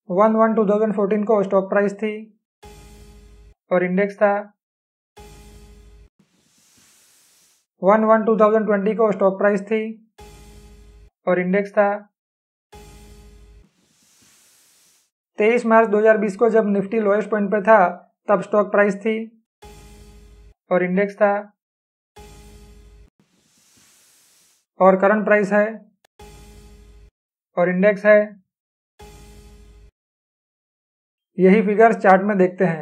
1/1/2014 को stock price थी और इंडेक्स था। 1/1/2020 को स्टॉक प्राइस थी और इंडेक्स था। 23 मार्च 2020 को जब निफ्टी लोएस्ट पॉइंट पे था तब स्टॉक प्राइस थी और इंडेक्स था। और करंट प्राइस है और इंडेक्स है। यही फिगर्स चार्ट में देखते हैं।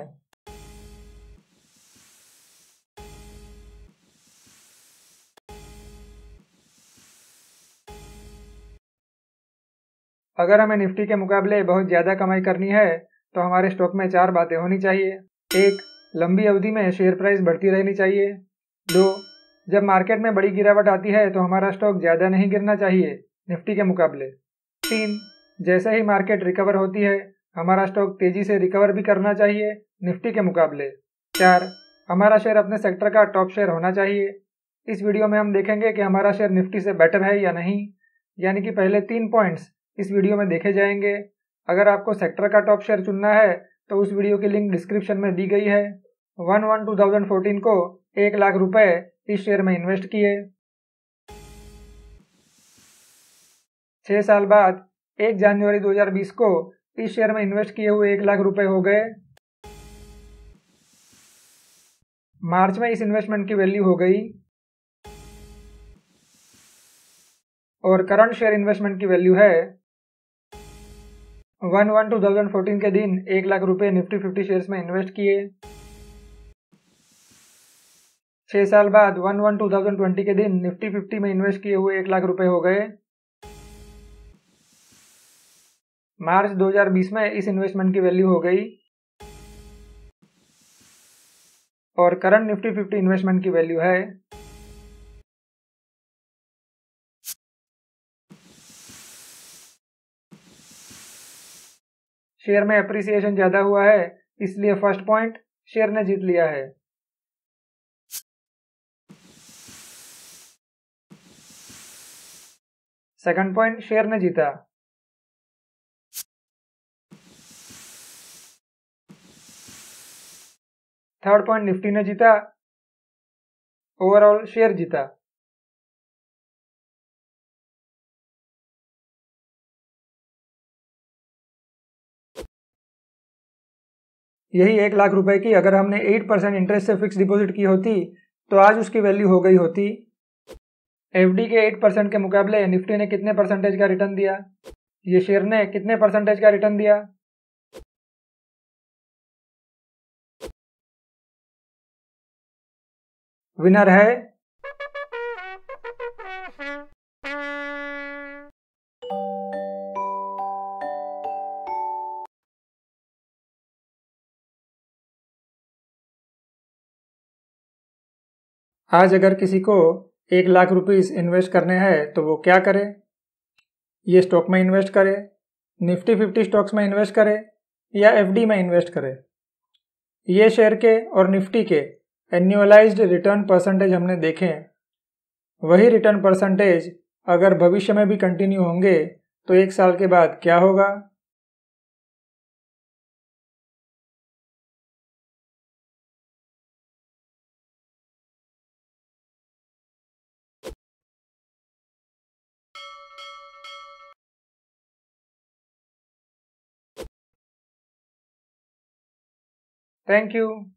अगर हमें निफ्टी के मुकाबले बहुत ज़्यादा कमाई करनी है तो हमारे स्टॉक में 4 बातें होनी चाहिए। 1. लंबी अवधि में शेयर प्राइस बढ़ती रहनी चाहिए। 2. जब मार्केट में बड़ी गिरावट आती है तो हमारा स्टॉक ज़्यादा नहीं गिरना चाहिए निफ्टी के मुकाबले। 3. जैसे ही मार्केट रिकवर होती है हमारा स्टॉक तेज़ी से रिकवर भी करना चाहिए निफ्टी के मुकाबले। 4. हमारा शेयर अपने सेक्टर का टॉप शेयर होना चाहिए। इस वीडियो में हम देखेंगे कि हमारा शेयर निफ्टी से बेटर है या नहीं, यानी कि पहले 3 पॉइंट्स इस वीडियो में देखे जाएंगे। अगर आपको सेक्टर का टॉप शेयर चुनना है तो उस वीडियो की लिंक डिस्क्रिप्शन में दी गई है। 1/1/2014 को 1 लाख रुपए इस शेयर में इन्वेस्ट किए। 6 साल बाद 1 जनवरी 2020 को इस शेयर में इन्वेस्ट किए हुए 1 लाख रुपए हो गए। मार्च में इस इन्वेस्टमेंट की वैल्यू हो गई और करंट शेयर इन्वेस्टमेंट की वैल्यू है 1/1/2014 के दिन 1 लाख रुपए निफ्टी 50 शेयर्स में इन्वेस्ट किए। 6 साल बाद 1/1/2020 के दिन निफ्टी 50 में इन्वेस्ट किए हुए 1 लाख रुपए हो गए। मार्च 2020 में इस इन्वेस्टमेंट की वैल्यू हो गई और करंट निफ्टी 50 इन्वेस्टमेंट की वैल्यू है शेयर में एप्रिसिएशन ज्यादा हुआ है, इसलिए फर्स्ट पॉइंट शेयर ने जीत लिया है। सेकंड पॉइंट शेयर ने जीता। थर्ड पॉइंट निफ्टी ने जीता। ओवरऑल शेयर जीता। यही 1 लाख रुपए की अगर हमने 8% इंटरेस्ट से फिक्स डिपॉजिट की होती तो आज उसकी वैल्यू हो गई होती। एफडी के 8% के मुकाबले निफ्टी ने कितने परसेंटेज का रिटर्न दिया? ये शेयर ने कितने परसेंटेज का रिटर्न दिया? विनर है आज अगर किसी को 1 लाख रुपीस इन्वेस्ट करने हैं तो वो क्या करे? ये स्टॉक में इन्वेस्ट करे, निफ्टी 50 स्टॉक्स में इन्वेस्ट करे या एफडी में इन्वेस्ट करे। ये शेयर के और निफ्टी के एन्युअलाइज्ड रिटर्न परसेंटेज हमने देखे। वही रिटर्न परसेंटेज अगर भविष्य में भी कंटिन्यू होंगे तो 1 साल के बाद क्या होगा? Thank you.